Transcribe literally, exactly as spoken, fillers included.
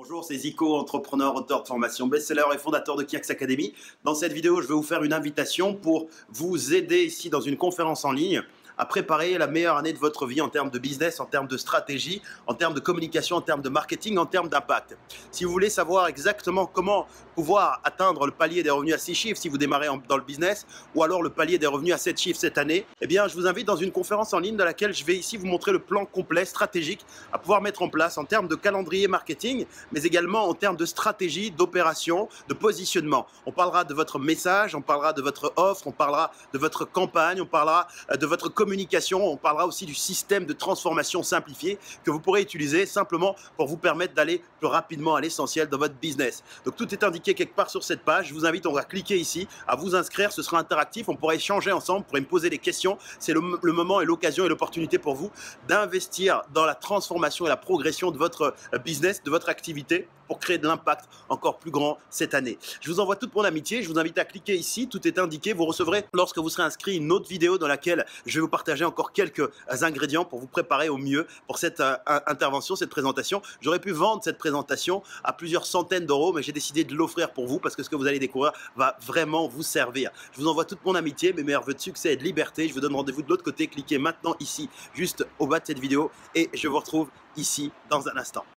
Bonjour, c'est Zico, entrepreneur, auteur de formation, best-seller et fondateur de Kiax Academy. Dans cette vidéo, je vais vous faire une invitation pour vous aider ici dans une conférence en ligne à préparer la meilleure année de votre vie en termes de business, en termes de stratégie, en termes de communication, en termes de marketing, en termes d'impact. Si vous voulez savoir exactement comment pouvoir atteindre le palier des revenus à six chiffres si vous démarrez en, dans le business, ou alors le palier des revenus à sept chiffres cette année, eh bien, je vous invite dans une conférence en ligne dans laquelle je vais ici vous montrer le plan complet, stratégique, à pouvoir mettre en place en termes de calendrier marketing, mais également en termes de stratégie, d'opération, de positionnement. On parlera de votre message, on parlera de votre offre, on parlera de votre campagne, on parlera de votre communication. communication, on parlera aussi du système de transformation simplifié que vous pourrez utiliser simplement pour vous permettre d'aller plus rapidement à l'essentiel dans votre business. Donc tout est indiqué quelque part sur cette page. Je vous invite, on va cliquer ici, à vous inscrire, ce sera interactif, on pourra échanger ensemble, vous pourrez me poser des questions. C'est le, le moment et l'occasion et l'opportunité pour vous d'investir dans la transformation et la progression de votre business, de votre activité pour créer de l'impact encore plus grand cette année. Je vous envoie toute mon amitié, je vous invite à cliquer ici, tout est indiqué. Vous recevrez, lorsque vous serez inscrit, une autre vidéo dans laquelle je vais vous partager encore quelques ingrédients pour vous préparer au mieux pour cette euh, intervention, cette présentation. J'aurais pu vendre cette présentation à plusieurs centaines d'euros, mais j'ai décidé de l'offrir pour vous parce que ce que vous allez découvrir va vraiment vous servir. Je vous envoie toute mon amitié, mes meilleurs vœux de succès et de liberté. Je vous donne rendez-vous de l'autre côté. Cliquez maintenant ici, juste au bas de cette vidéo et je vous retrouve ici dans un instant.